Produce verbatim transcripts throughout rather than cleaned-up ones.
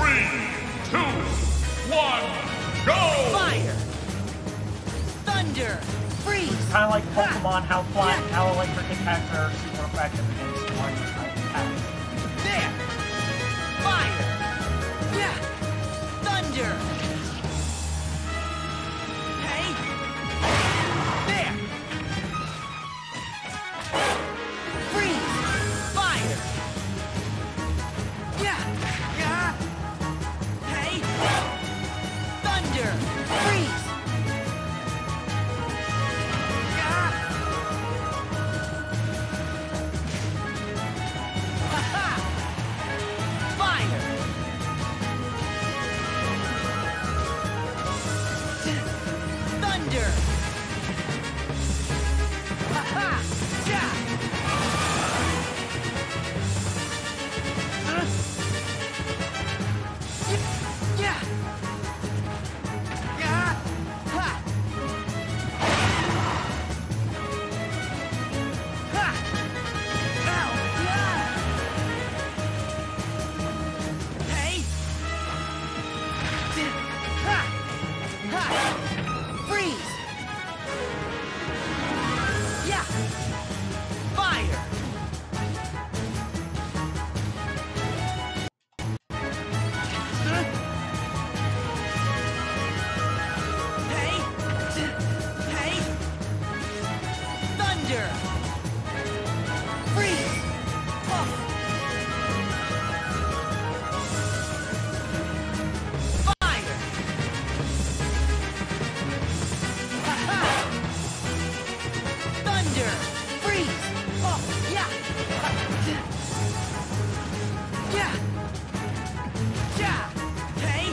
three, two, one, go! Fire! Thunder! Freeze! Kind of like Pokemon, how flat, how electric attacks are super effective against Mario type attacks. There! Fire! Yeah! Thunder! Hey! There! Freeze! Fire! Yeah! Yeah! Hey! Thunder! Freeze! Yeah! Ha-ha! Fire! Thunder! Ha-ha! Yeah! Uh. Yeah! Yeah! Ha! Ha! Ow! Yeah! Hey! Ha! Ha! Freeze! Yeah! Fire! Huh? Hey! Hey! Thunder! Freeze! Oh. Fire! Ha-ha! Thunder! Freeze! Oh, yeah! Yeah! Yeah! Hey!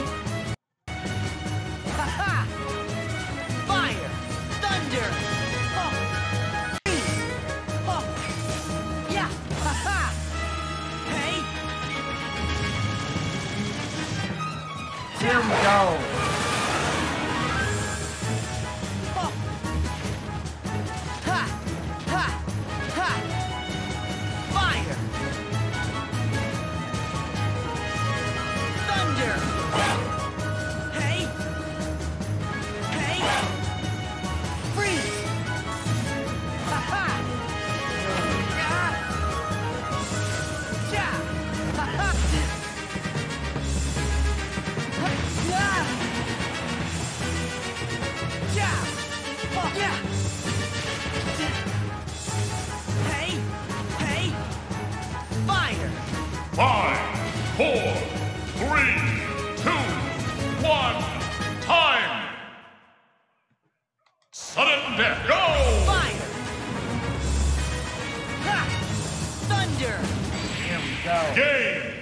Ha-ha! Fire! Thunder! Oh! Freeze! Oh! Yeah! Ha-ha! Hey! Here we go! Oh! Ha! Ha! Ha! Fire! Thunder! Hey! Hey! Freeze! Ha-ha! Yeah! Yeah! Ha-ha! Yeah! Yeah! Oh, yeah! Hey! Hey! Fire! Five, four, three, two, one, time! Sudden death, go! Fire! Ha! Thunder! Here we go. Game!